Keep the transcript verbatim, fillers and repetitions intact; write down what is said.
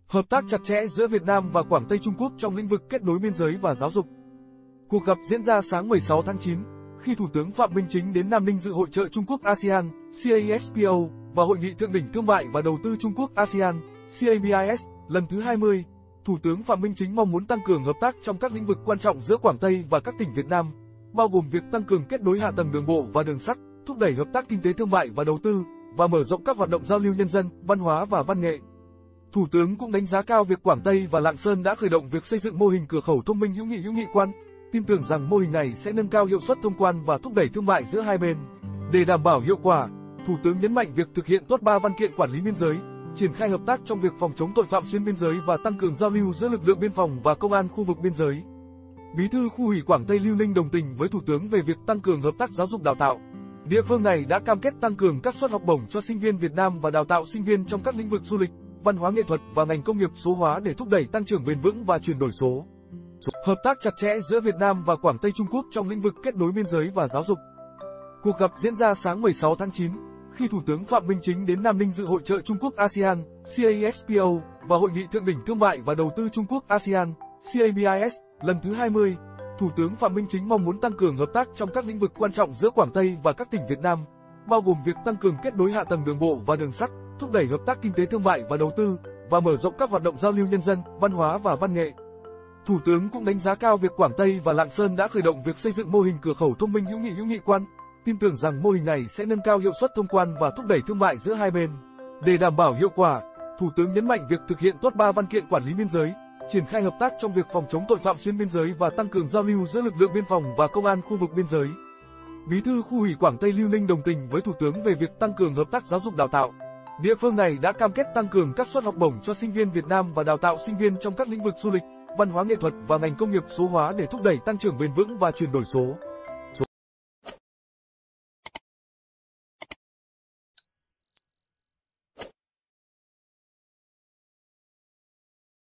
Hợp tác chặt chẽ giữa Việt Nam và Quảng Tây Trung Quốc trong lĩnh vực kết nối biên giới và giáo dục. Cuộc gặp diễn ra sáng mười sáu tháng chín, khi Thủ tướng Phạm Minh Chính đến Nam Ninh dự hội chợ Trung Quốc ASEAN, C A S P O, và Hội nghị Thượng đỉnh Thương mại và Đầu tư Trung Quốc ASEAN, C A B I S, lần thứ hai mươi. Thủ tướng Phạm Minh Chính mong muốn tăng cường hợp tác trong các lĩnh vực quan trọng giữa Quảng Tây và các tỉnh Việt Nam, bao gồm việc tăng cường kết nối hạ tầng đường bộ và đường sắt, thúc đẩy hợp tác kinh tế thương mại và đầu tư, và mở rộng các hoạt động giao lưu nhân dân, văn hóa và văn nghệ. Thủ tướng cũng đánh giá cao việc Quảng Tây và Lạng Sơn đã khởi động việc xây dựng mô hình cửa khẩu thông minh hữu nghị hữu nghị quan, tin tưởng rằng mô hình này sẽ nâng cao hiệu suất thông quan và thúc đẩy thương mại giữa hai bên. Để đảm bảo hiệu quả, Thủ tướng nhấn mạnh việc thực hiện tốt ba văn kiện quản lý biên giới, triển khai hợp tác trong việc phòng chống tội phạm xuyên biên giới và tăng cường giao lưu giữa lực lượng biên phòng và công an khu vực biên giới. Bí thư Khu ủy Quảng Tây Lưu Ninh đồng tình với Thủ tướng về việc tăng cường hợp tác giáo dục đào tạo. Địa phương này đã cam kết tăng cường các suất học bổng cho sinh viên Việt Nam và đào tạo sinh viên trong các lĩnh vực du lịch, văn hóa nghệ thuật và ngành công nghiệp số hóa để thúc đẩy tăng trưởng bền vững và chuyển đổi số. Hợp tác chặt chẽ giữa Việt Nam và Quảng Tây Trung Quốc trong lĩnh vực kết nối biên giới và giáo dục. Cuộc gặp diễn ra sáng mười sáu tháng chín, khi Thủ tướng Phạm Minh Chính đến Nam Ninh dự hội chợ Trung Quốc ASEAN, C A S P O, và Hội nghị Thượng đỉnh Thương mại và Đầu tư Trung Quốc ASEAN, C A B I S, lần thứ hai mươi. Thủ tướng Phạm Minh Chính mong muốn tăng cường hợp tác trong các lĩnh vực quan trọng giữa Quảng Tây và các tỉnh Việt Nam, bao gồm việc tăng cường kết nối hạ tầng đường bộ và đường sắt, thúc đẩy hợp tác kinh tế thương mại và đầu tư, và mở rộng các hoạt động giao lưu nhân dân, văn hóa và văn nghệ. Thủ tướng cũng đánh giá cao việc Quảng Tây và Lạng Sơn đã khởi động việc xây dựng mô hình cửa khẩu thông minh hữu nghị hữu nghị quan, tin tưởng rằng mô hình này sẽ nâng cao hiệu suất thông quan và thúc đẩy thương mại giữa hai bên. Để đảm bảo hiệu quả, Thủ tướng nhấn mạnh việc thực hiện tốt ba văn kiện quản lý biên giới, triển khai hợp tác trong việc phòng chống tội phạm xuyên biên giới và tăng cường giao lưu giữa lực lượng biên phòng và công an khu vực biên giới. Bí thư Khu ủy Quảng Tây Lưu Ninh đồng tình với Thủ tướng về việc tăng cường hợp tác giáo dục đào tạo. Địa phương này đã cam kết tăng cường các suất học bổng cho sinh viên Việt Nam và đào tạo sinh viên trong các lĩnh vực du lịch, văn hóa nghệ thuật và ngành công nghiệp số hóa để thúc đẩy tăng trưởng bền vững và chuyển đổi số.